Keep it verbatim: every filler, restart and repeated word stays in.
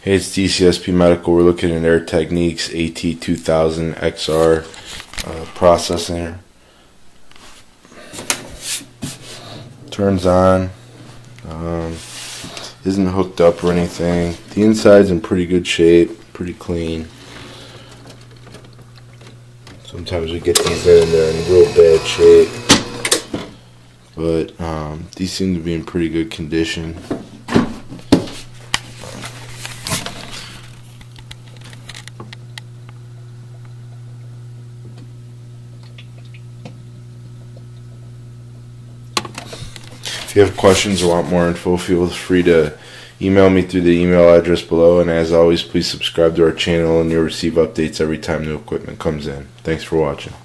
Hey, it's D C S P Medical. We're looking at Air Techniques A T two thousand X R uh, processor. Turns on. Um, isn't hooked up or anything. The inside's in pretty good shape, pretty clean. Sometimes we get these in there in real bad shape, but um, these seem to be in pretty good condition. If you have questions or want more info, feel free to email me through the email address below. And as always, please subscribe to our channel and you'll receive updates every time new equipment comes in. Thanks for watching.